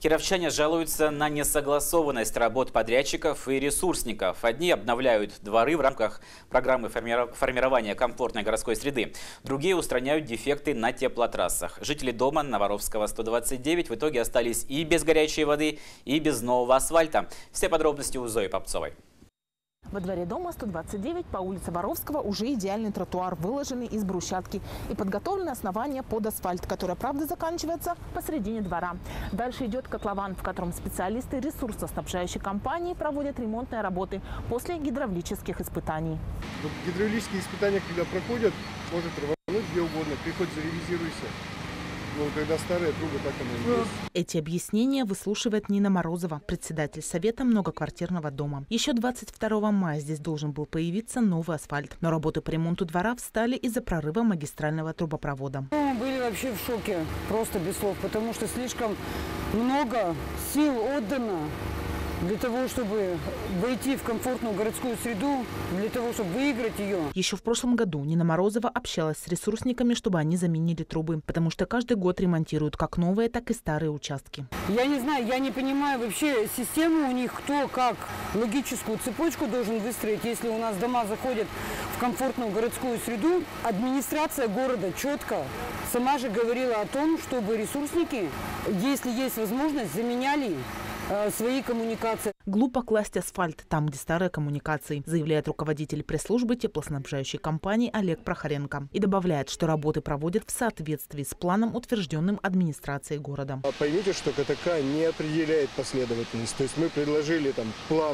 Кировчане жалуются на несогласованность работ подрядчиков и ресурсников. Одни обновляют дворы в рамках программы формирования комфортной городской среды. Другие устраняют дефекты на теплотрассах. Жители дома Новоровского 129 в итоге остались и без горячей воды, и без нового асфальта. Все подробности у Зои Попцовой. Во дворе дома 129 по улице Воровского уже идеальный тротуар, выложенный из брусчатки, и подготовлено основание под асфальт, которое, правда, заканчивается посередине двора. Дальше идет котлован, в котором специалисты ресурсоснабжающей компании проводят ремонтные работы после гидравлических испытаний. Гидравлические испытания, когда проходят, может рвануть где угодно, приходится ревизируйся. Но когда старые трубы, так оно и есть. Эти объяснения выслушивает Нина Морозова, председатель совета многоквартирного дома. Еще 22 мая здесь должен был появиться новый асфальт. Но работы по ремонту двора встали из-за прорыва магистрального трубопровода. Мы были вообще в шоке, просто без слов, потому что слишком много сил отдано для того, чтобы войти в комфортную городскую среду, для того, чтобы выиграть ее. Еще в прошлом году Нина Морозова общалась с ресурсниками, чтобы они заменили трубы, потому что каждый год ремонтируют как новые, так и старые участки. Я не знаю, я не понимаю вообще систему у них, кто как логическую цепочку должен выстроить, если у нас дома заходят в комфортную городскую среду. Администрация города четко сама же говорила о том, чтобы ресурсники, если есть возможность, заменяли свои коммуникации. Глупо класть асфальт там, где старые коммуникации, заявляет руководитель пресс-службы теплоснабжающей компании Олег Прохоренко. И добавляет, что работы проводят в соответствии с планом, утвержденным администрацией города. Поймите, что КТК не определяет последовательность. То есть мы предложили там план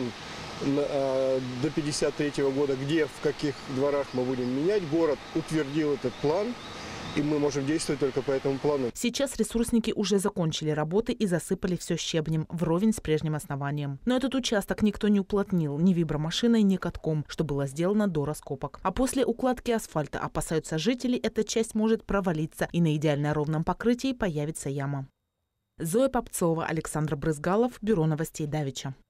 до 53 года, где, в каких дворах мы будем менять. Город утвердил этот план. И мы можем действовать только по этому плану. Сейчас ресурсники уже закончили работы и засыпали все щебнем вровень с прежним основанием. Но этот участок никто не уплотнил ни вибромашиной, ни катком, что было сделано до раскопок. А после укладки асфальта, опасаются жители, эта часть может провалиться и на идеально ровном покрытии появится яма. Зоя Попцова, Александр Брызгалов, Бюро новостей Давича.